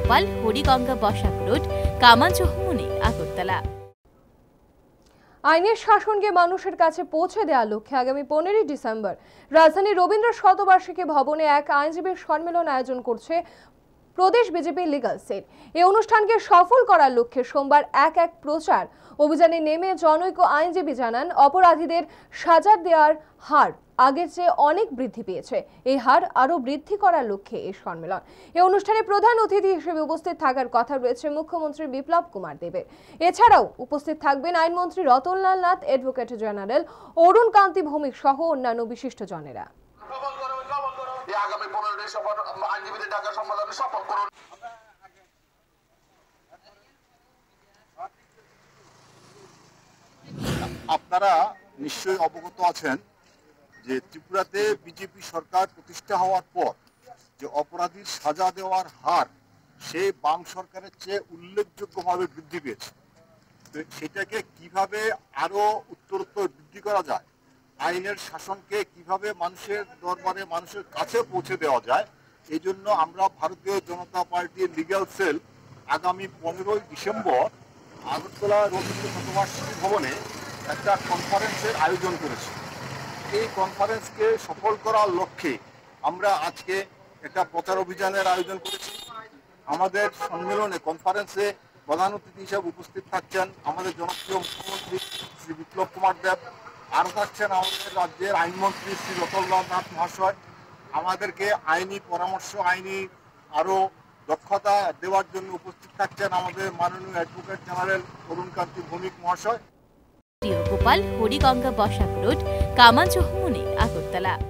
Gopal, Hariganga Basak road, Kamanchaumuhani, Agartala. আইনের শাসনকে মানুষের কাছে পৌঁছে দেওয়ার লক্ষ্যে আগামী 15 ডিসেম্বর রাজধানীর রবীন্দ্র শতবার্ষিকী ভবনে এক আইনজীবী সম্মেলন আয়োজন করছে প্রদেশ বিজেপি লিগ্যাল সেল। এই অনুষ্ঠানকে সফল করার লক্ষ্যে সোমবার এক প্রচার অভিযানে নেমে জনৈক আইনজীবী জানান, অপরাধীদের সাজা দেওয়ার হার আগের চেয়ে অনেক বৃদ্ধি পেয়েছে। এই হার আরও বৃদ্ধি করার লক্ষ্যে এই সম্মেলন। এই অনুষ্ঠানে প্রধান অতিথি হিসেবে উপস্থিত থাকার কথা রয়েছে মুখ্যমন্ত্রী বিপ্লব কুমার দেবের। এছাড়াও উপস্থিত থাকবেন আইনমন্ত্রী রতনলাল নাথ, অ্যাডভোকেট জেনারেল অরুণ কান্তি ভৌমিক সহ অন্যান্য বিশিষ্টজনেরা। আপনারা নিশ্চয়ই অবগত আছেন যে ত্রিপুরাতে বিজেপি সরকার প্রতিষ্ঠা হওয়ার পর যে অপরাধীর সাজা দেওয়ার হার সে বাম সরকারের চেয়ে উল্লেখযোগ্যভাবে বৃদ্ধি পেয়েছে। তো সেটাকে কিভাবে আরো উত্তরোত্তর বৃদ্ধি করা যায়, আইনের শাসনকে কিভাবে মানুষের দরবারে মানুষের কাছে পৌঁছে দেওয়া যায়, এই জন্য আমরা ভারতীয় জনতা পার্টির লিগ্যাল সেল আগামী 15 ডিসেম্বর আগরতলা রবীন্দ্র শতবার্ষিকী ভবনে একটা কনফারেন্সের আয়োজন করেছি। এই কনফারেন্সকে সফল করার লক্ষ্যে আমরা আজকে একটা প্রচার অভিযানের আয়োজন করেছি। আমাদের সম্মেলনে কনফারেন্সে প্রধান অতিথি হিসেবে উপস্থিত থাকছেন আমাদের জনপ্রিয় মুখ্যমন্ত্রী শ্রী বিপ্লব কুমার দেব, আরও থাকছেন আমাদের রাজ্যের আইনমন্ত্রী শ্রী রতনলাল নাথ মহাশয়। আমাদেরকে আইনি পরামর্শ, আইনি আরও দক্ষতা দেওয়ার জন্য উপস্থিত থাকছেন আমাদের মাননীয় অ্যাডভোকেট জেনারেল অরুণ কান্তি ভৌমিক মহাশয়। গোপাল, হরিগঙ্গা বসাক রোড, কামানচৌমুহনী, আগরতলা।